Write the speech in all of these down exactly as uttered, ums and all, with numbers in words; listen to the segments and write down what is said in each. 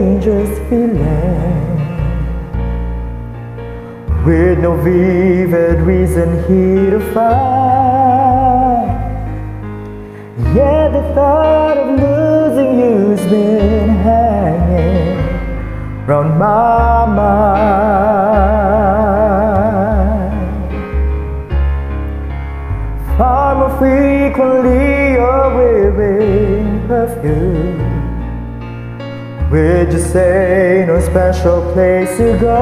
dangerous feeling, with no vivid reason here to find. Yet the thought of losing you's been hanging round my mind. Far more frequently you're wearing perfume, with just say no special place to go.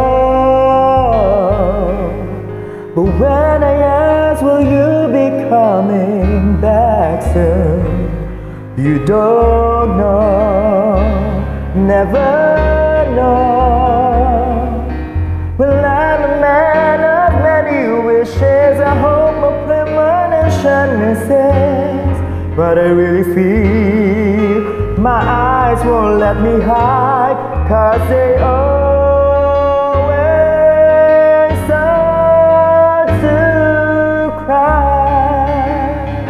But when I ask, will you be coming back soon? You don't know, never know. Well, I'm a man of many wishes. I hope my premonition misses, but I really feel my eyes won't let me hide, 'cause they always start to cry.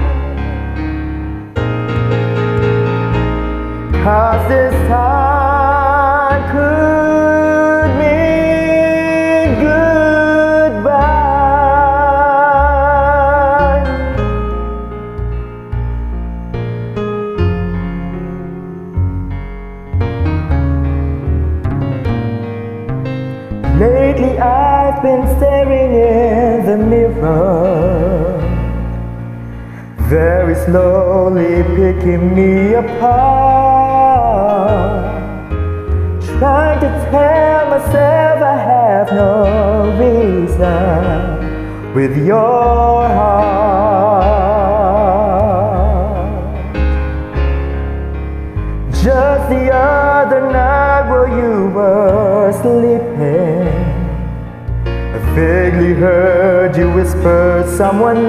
'Cause this time could mean goodbye. Lately I've been staring in the mirror, very slowly picking me apart, trying to tell myself I have no reason with your heart. Just the other night while you were sleeping, I vaguely heard you whisper someone's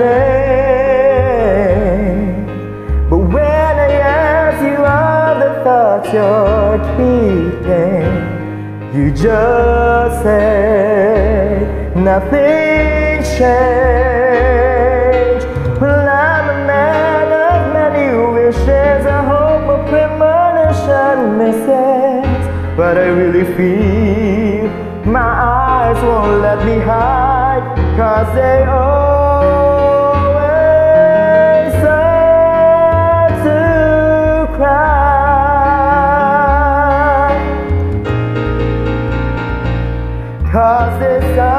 name. But when I asked you all the thoughts you're keeping, you just said nothing changed. Well, I'm a man of many wishes. I hope my premonition misses, but I really feel my eyes won't let me hide, 'cause they always start to cry. 'Cause this